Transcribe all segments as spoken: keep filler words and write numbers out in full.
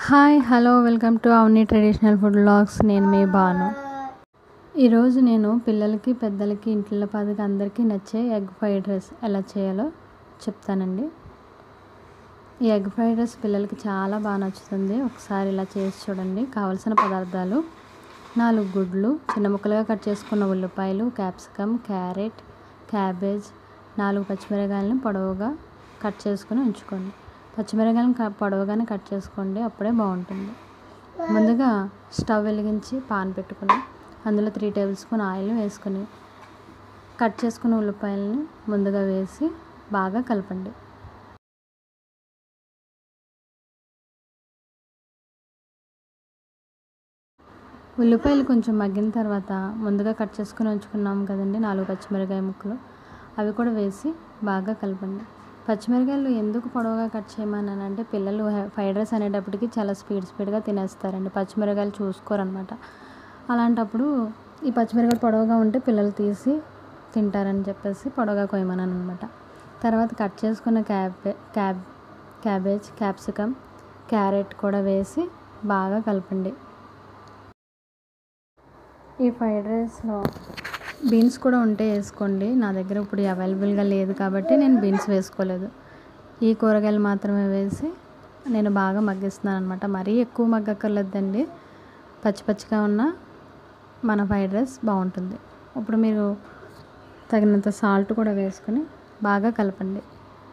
Hi hello welcome to Avani traditional food vlogs. నేను మీ బాను. ఈరోజు నేను పిల్లలకి పెద్దలకి ఇంట్లో పదికి అందరికీ నచ్చే ఎగ్ ఫ్రైడ్ రైస్ ఎలా చేయాలో చెప్తానండి. ఈ ఎగ్ ఫ్రైడ్ రైస్ పిల్లలకి చాలా బాగా నచ్చుతుంది. ఒకసారి ఇలా చేసి చూడండి. కావలసిన పదార్థాలు: నాలుగు గుడ్లు, చిన్న ముక్కలుగా కట్ చేసుకున్న ఉల్లిపాయలు, క్యాప్సికమ్, క్యారెట్, క్యాబేజ్, నాలుగు పచ్చిమిరపకాయలను పొడవుగా కట్ చేసుకుని ఉంచుకోండి. పచ్చిమిరపకాయలను పొడవుగానే కట్ చేసుకోండి, అప్పుడే బాగుంటుంది. ముందుగా స్టవ్ వెలిగించి పాన్ పెట్టుకుని అందులో త్రీ టేబుల్ స్పూన్ ఆయిల్ వేసుకొని కట్ చేసుకున్న ఉల్లిపాయలని ముందుగా వేసి బాగా కలపండి. ఉల్లిపాయలు కొంచెం మగ్గిన తర్వాత ముందుగా కట్ చేసుకుని ఉంచుకున్నాం కదండి నాలుగు పచ్చిమిరపకాయ ముక్కలు, అవి కూడా వేసి బాగా కలపండి. పచ్చిమిరపకాయలు ఎందుకు పొడవుగా కట్ చేయమన్నాను అంటే, పిల్లలు ఫ్రైడ్ రైస్ అనేటప్పటికి చాలా స్పీడ్ స్పీడ్గా తినేస్తారండి, పచ్చిమిరపకాయలు చూసుకోరనమాట. అలాంటప్పుడు ఈ పచ్చిమిరపకాయలు పొడవుగా ఉంటే పిల్లలు తీసి తింటారని చెప్పేసి పొడవుగా కోయమన్నాను అనమాట. తర్వాత కట్ చేసుకున్న క్యాబే క్యాబ్ క్యాబేజ్, క్యాప్సికమ్, క్యారెట్ కూడా వేసి బాగా కలపండి. ఈ ఫ్రైడ్ రైస్లో బీన్స్ కూడా ఉంటే వేసుకోండి. నా దగ్గర ఇప్పుడు అవైలబుల్గా లేదు కాబట్టి నేను బీన్స్ వేసుకోలేదు. ఈ కూరగాయలు మాత్రమే వేసి నేను బాగా మగ్గిస్తున్నాను అనమాట. మరీ ఎక్కువ మగ్గక్కర్లేదండి, పచ్చి పచ్చిగా ఉన్న మన ఫ్రైడ్ రైస్ బాగుంటుంది. ఇప్పుడు మీరు తగినంత సాల్ట్ కూడా వేసుకొని బాగా కలపండి.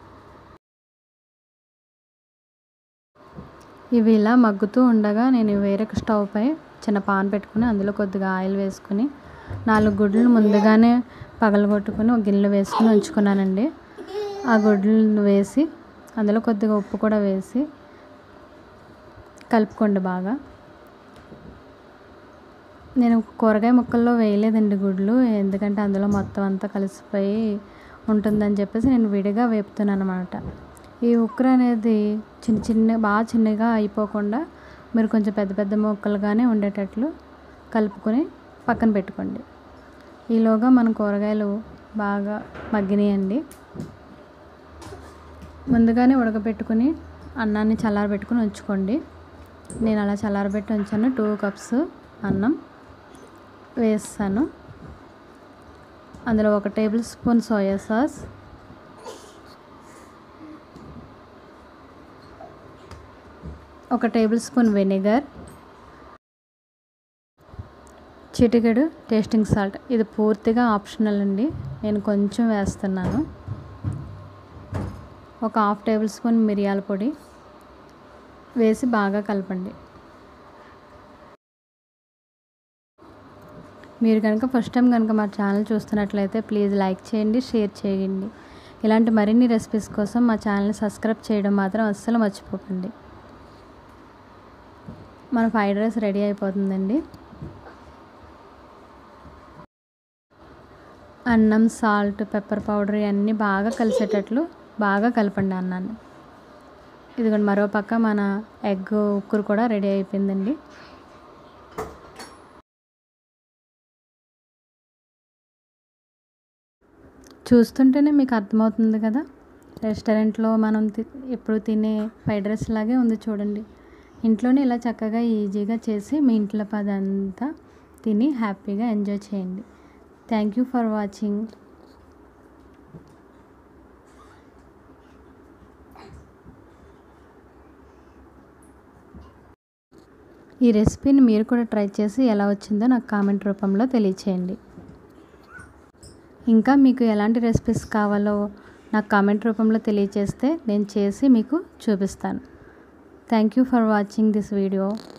ఇవి ఇలా మగ్గుతూ ఉండగా నేను వేరొక స్టవ్ పై చిన్న పాన్ పెట్టుకుని అందులో కొద్దిగా ఆయిల్ వేసుకుని నాలుగు గుడ్లను ముందుగానే పగలగొట్టుకుని ఒక గిన్నెలో వేసుకుని ఉంచుకున్నానండి. ఆ గుడ్లను వేసి అందులో కొద్దిగా ఉప్పు కూడా వేసి కలుపుకోండి బాగా. నేను కూరగాయ ముక్కల్లో వేయలేదండి గుడ్లు, ఎందుకంటే అందులో మొత్తం అంతా కలిసిపోయి ఉంటుందని చెప్పేసి నేను విడిగా వేపుతున్నాను అనమాట. ఈ ఉక్కుర అనేది చిన్న చిన్న బాగా చిన్నగా అయిపోకుండా మీరు కొంచెం పెద్ద పెద్ద ముక్కలుగానే ఉండేటట్లు కలుపుకొని పక్కన పెట్టుకోండి. ఈలోగా మన కూరగాయలు బాగా మగ్గినాయండి. ముందుగానే ఉడకబెట్టుకుని అన్నాన్ని చల్లారబెట్టుకుని ఉంచుకోండి. నేను అలా చల్లారబెట్టి ఉంచాను. టూ కప్స్ అన్నం వేస్తాను. అందులో ఒక టేబుల్ స్పూన్ సోయా సాస్, ఒక టేబుల్ స్పూన్ వెనిగర్, చిటికెడు టేస్టింగ్ సాల్ట్. ఇది పూర్తిగా ఆప్షనల్ అండి, నేను కొంచెం వేస్తున్నాను. ఒక హాఫ్ టేబుల్ స్పూన్ మిరియాల పొడి వేసి బాగా కలపండి. మీరు కనుక ఫస్ట్ టైం కనుక మా ఛానల్ చూస్తున్నట్లయితే ప్లీజ్ లైక్ చేయండి, షేర్ చేయండి. ఇలాంటి మరిన్ని రెసిపీస్ కోసం మా ఛానల్ని సబ్స్క్రైబ్ చేయడం మాత్రం అస్సలు మర్చిపోకండి. మన ఫ్రైడ్ రైస్ రెడీ అయిపోతుందండి. అన్నం, సాల్ట్, పెప్పర్ పౌడర్ ఇవన్నీ బాగా కలిసేటట్లు బాగా కలపండి అన్నాన్ని. ఇదిగోండి మరో పక్క మన ఎగ్ ఉక్కురు కూడా రెడీ అయిపోయిందండి. చూస్తుంటేనే మీకు అర్థమవుతుంది కదా, రెస్టారెంట్లో మనం ఎప్పుడు తినే ఫ్రైడ్ రైస్ లాగే ఉంది చూడండి. ఇంట్లోనే ఇలా చక్కగా ఈజీగా చేసి మీ ఇంట్లో పదంతా తిని హ్యాపీగా ఎంజాయ్ చేయండి. Thank you for watching. ఈ రెసిపీని మీరు కూడా ట్రై చేసి ఎలా వచ్చిందో నాకు కామెంట్ రూపంలో తెలియచేయండి. ఇంకా మీకు ఎలాంటి రెసిపీస్ కావాలో నాకు కామెంట్ రూపంలో తెలియచేస్తే నేను చేసి మీకు చూపిస్తాను. Thank you for watching this video.